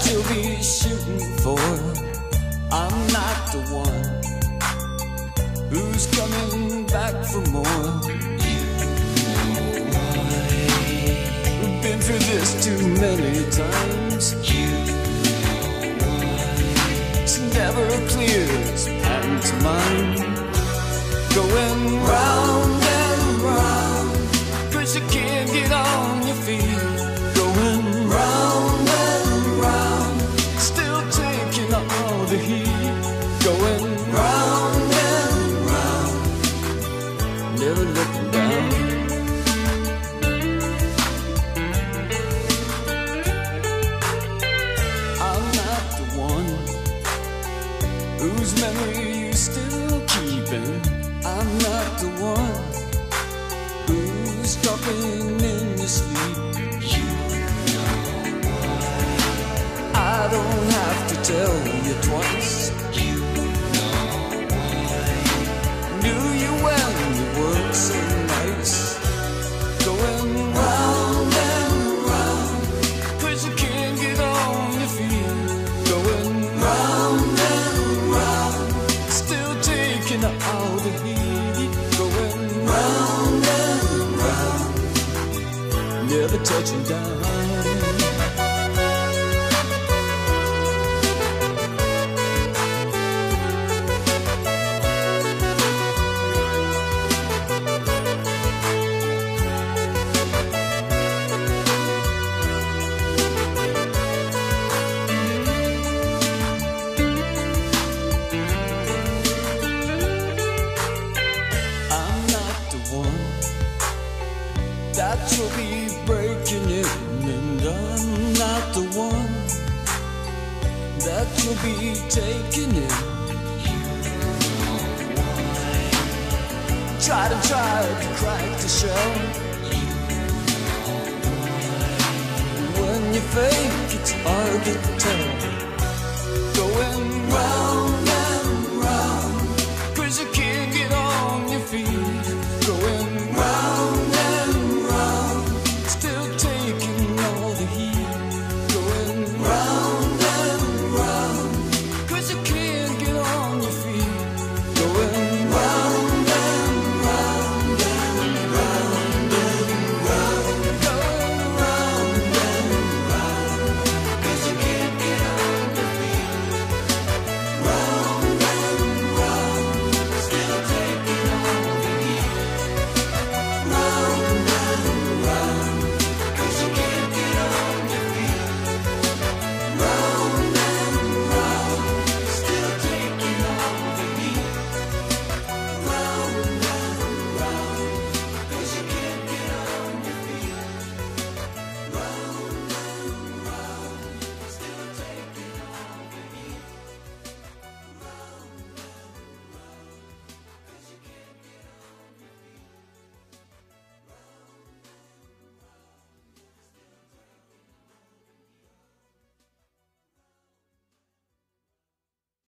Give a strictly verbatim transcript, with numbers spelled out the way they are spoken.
you'll be shooting for. I'm not the one who's coming back for more. We've been through this too many times. It's never clear as pantomime, going round and round, 'cause you can't get on your feet. Going round and round, still taking all the heat. Going round and round, never looking down. I'm not the one whose memory you still keeping. I'm not the one who's talking in your sleep. You know why. I don't have to tell you twice. You know why. Knew you when you were so nice. Going round and round, 'cause you can't get on your feet. Going round and round, still taking all the heat. Going round and round, never touching down. That you'll be breaking in, and I'm not the one that you'll be taking in. You know why. Try to try to crack the shell. You know why. When you fake, it's hard to tell.